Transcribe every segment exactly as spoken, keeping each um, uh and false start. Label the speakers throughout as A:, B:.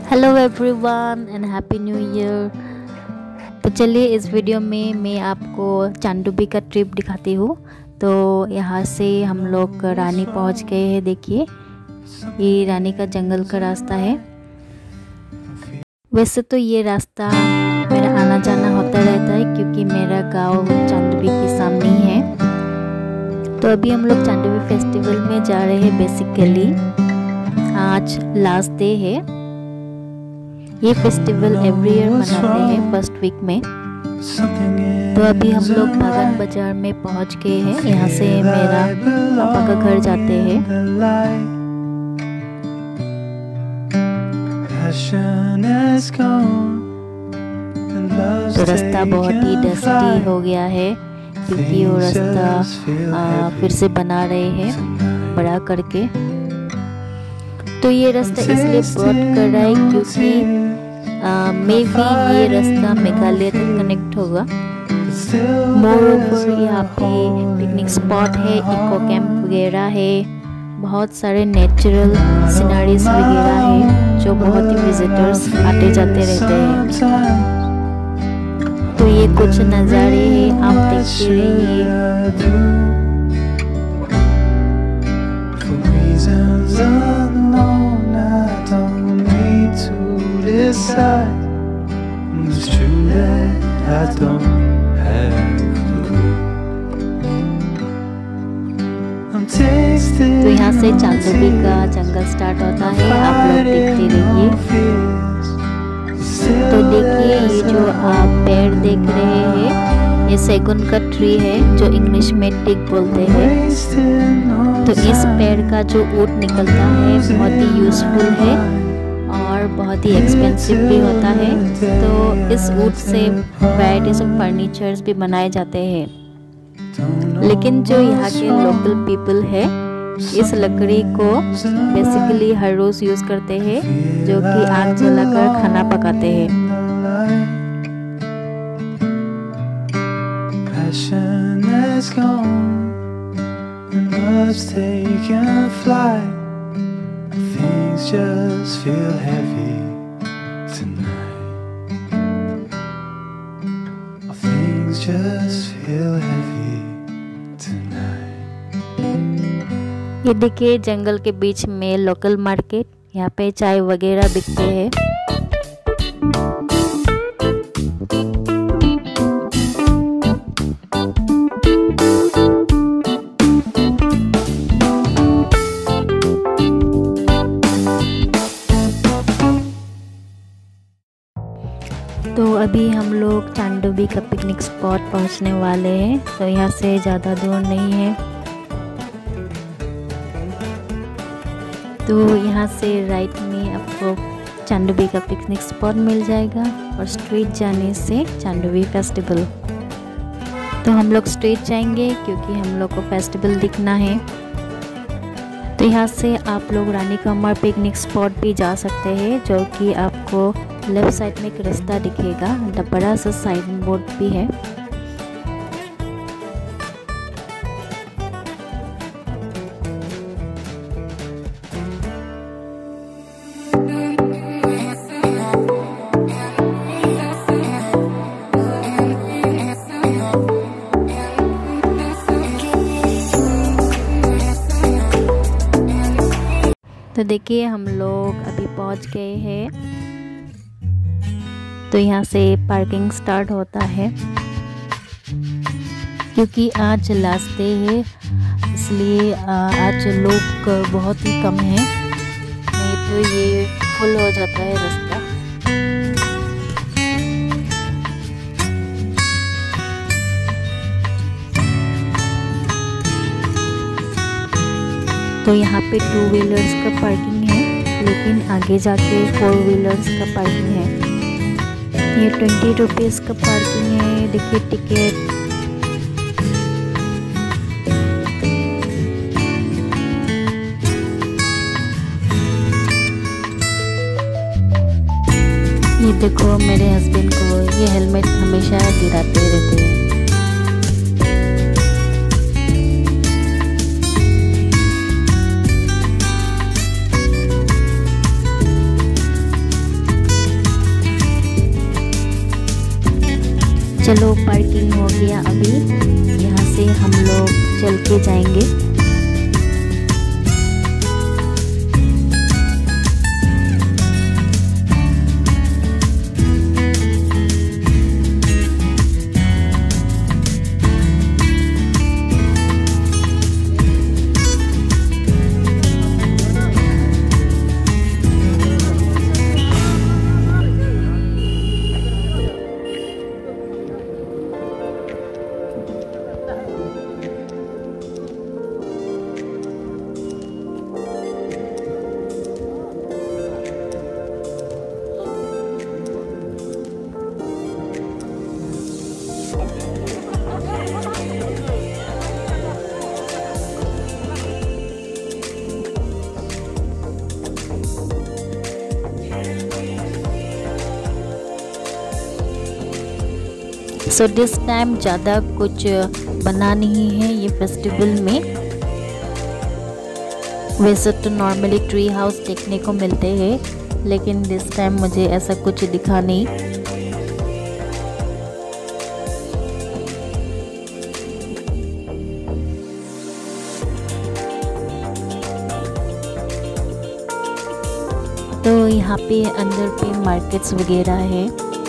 A: Hello everyone and happy new year. तो चलिए इस वीडियो में मैं आपको चांदोबी का ट्रिप दिखाती हूँ। तो यहाँ से हम लोग रानी पहुँच गए हैं। देखिए ये रानी का जंगल का रास्ता है। वैसे तो ये रास्ता मेरा आना जाना होता रहता है क्योंकि मेरा गांव चांदोबी के सामने ही है। तो अभी हम लोग चांदोबी फेस्टिवल में जा रहे हैं। बेसिकली आज लास्ट डे है। ये फेस्टिवल एवरी ईयर मनाते हैं फर्स्ट वीक में। तो अभी हम लोग बागान बाजार में पहुंच गए हैं। यहाँ से मेरा पापा का घर जाते हैं। तो रास्ता बहुत ही डस्टी हो गया है क्योंकि वो रास्ता फिर से बना रहे हैं बड़ा करके। तो ये रास्ता इसलिए ब्रॉड कर रहा है क्योंकि मे भी ये रास्ता मेघालय तक कनेक्ट होगा। मोर यहाँ पे पिकनिक स्पॉट है, इको कैंप वगैरह है, बहुत सारे नेचुरल सीनरीज वगैरह है जो बहुत ही विजिटर्स आते जाते रहते हैं। तो ये कुछ नज़ारे हैं, आप देखते रहिए। It's true that I don't have a clue. I'm tasting. तो यहाँ से चांदोबी का जंगल स्टार्ट होता है, आप लोग देखते रहिए। तो देखिए ये जो आप पेड़ देख रहे हैं ये सैगुन का ट्री है जो इंग्लिश में टिक बोलते हैं। तो इस पेड़ का जो वुड निकलता है बहुत ही यूजफुल है और बहुत ही एक्सपेंसिव भी होता है। तो इस would say varieties of furnitures भी बनाए जाते हैं। लेकिन जो यहाँ के लोकल पीपल है इस लकड़ी को बेसिकली हर रोज यूज करते हैं, जो कि आग जलाकर खाना पकाते हैं।
B: Things just feel heavy tonight. Things just feel heavy tonight.
A: ये देखिए जंगल के बीच में लोकल मार्केट, यहाँ पे चाय वगैरह बिकते हैं। तो अभी हम लोग चांदोबी का पिकनिक स्पॉट पहुंचने वाले हैं। तो यहाँ से ज़्यादा दूर नहीं है। तो यहाँ से राइट में आपको चांदोबी का पिकनिक स्पॉट मिल जाएगा और स्ट्रेट जाने से चांदोबी फेस्टिवल। तो हम लोग स्ट्रेट जाएंगे क्योंकि हम लोग को फेस्टिवल दिखना है। तो यहाँ से आप लोग रानी कमर पिकनिक स्पॉट भी जा सकते हैं, जो कि आपको लेफ्ट साइड में एक रास्ता दिखेगा, बड़ा सा साइन बोर्ड भी है। तो देखिए हम लोग अभी पहुंच गए हैं। तो यहाँ से पार्किंग स्टार्ट होता है क्योंकि आज लास्ट डे है, इसलिए आज लोग बहुत ही कम हैं, नहीं तो ये फुल हो जाता है रास्ता। तो यहाँ पे टू व्हीलर्स का पार्किंग है, लेकिन आगे जाके फोर व्हीलर्स का पार्किंग है। ये ट्वेंटी रुपीज़ का पार्किंग है। देखिए टिकट। ये देखो मेरे हस्बैंड को ये हेलमेट हमेशा गिराते रहते हैं। चलो पार्किंग हो गया, अभी यहाँ से हम लोग चल के जाएंगे। सो दिस टाइम ज़्यादा कुछ बना नहीं है ये फेस्टिवल में। वैसे तो नॉर्मली ट्री हाउस देखने को मिलते हैं, लेकिन दिस टाइम मुझे ऐसा कुछ दिखा नहीं। तो यहाँ पे अंदर पे मार्केट्स वगैरह है।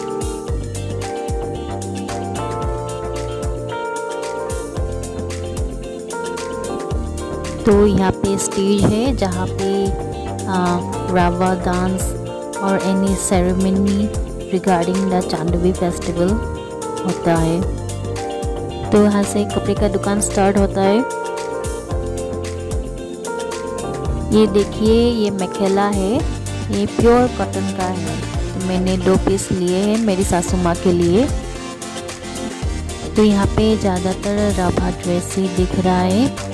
A: तो यहाँ पे स्टेज है जहाँ पे रावा डांस और any ceremony regarding the Chandvi festival होता है। तो यहाँ से कपड़े का दुकान स्टार्ट होता है। ये देखिए, ये मेखेला है, ये प्योर कॉटन का है। तो मैंने दो पीस लिए हैं मेरी सासू माँ के लिए। तो यहाँ पे ज़्यादातर राभा ड्रेस ही दिख रहा है।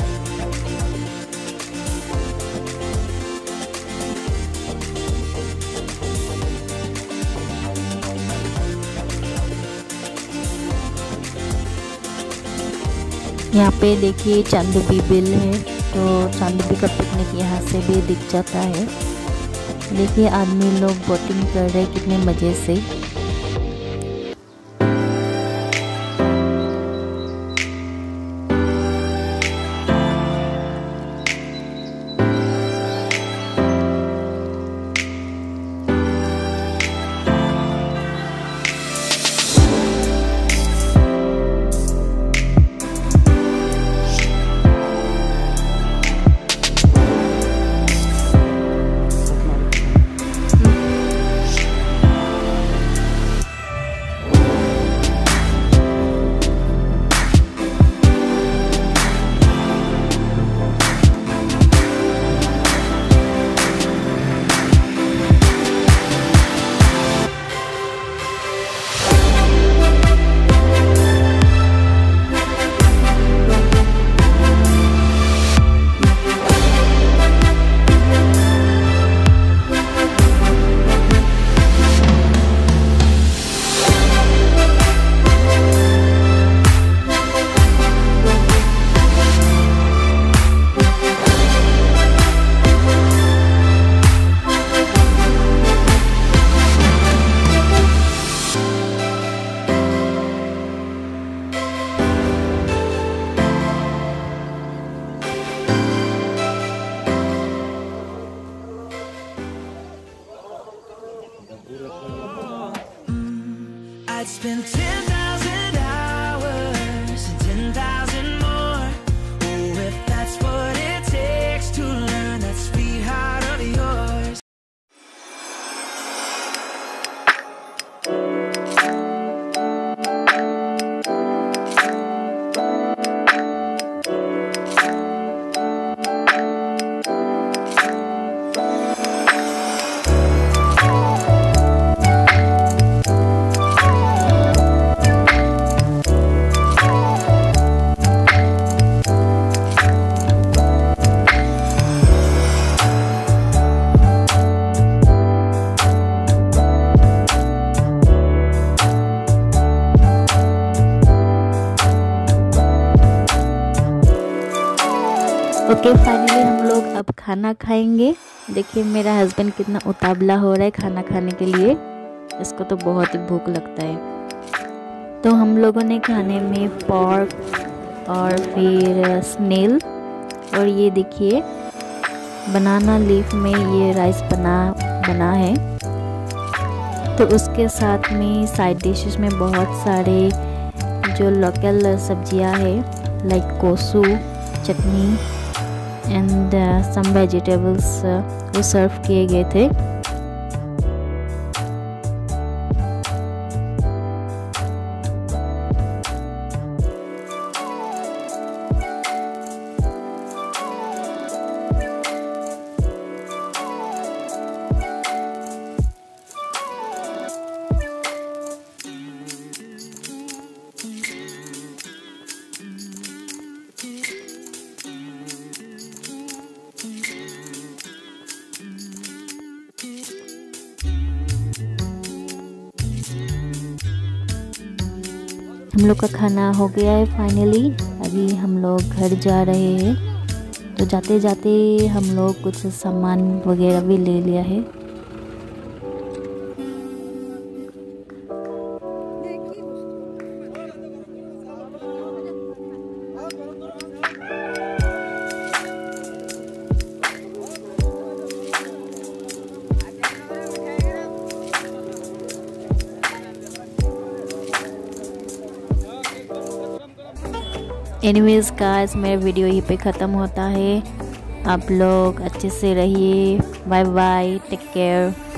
A: यहाँ पे देखिए चांदवी बिल है, तो चांदवी का पिकनिक यहाँ से भी दिख जाता है। देखिए आदमी लोग बोटिंग कर रहे हैं कितने मज़े से।
C: I'd spend ten thousand hours and ten thousand more. Oh, if that's what it takes to learn that sweetheart of yours.
A: Okay finally हम लोग अब खाना खाएंगे। देखिए मेरा हस्बैंड कितना उतावला हो रहा है खाना खाने के लिए, इसको तो बहुत ही भूख लगता है। तो हम लोगों ने खाने में पोर्क और फिर स्नेल और ये देखिए बनाना लीफ में ये राइस बना बना है। तो उसके साथ में साइड डिशेस में बहुत सारे जो लोकल सब्जियां है like kosu chutney and some vegetables वो सर्व किए गए थे। हम लोग का खाना हो गया है फाइनली। अभी हम लोग घर जा रहे हैं। तो जाते जाते हम लोग कुछ सामान वगैरह भी ले लिया है। एनीवेज गाइस मेरा वीडियो यहीं पे ख़त्म होता है। आप लोग अच्छे से रहिए। Bye bye, take care.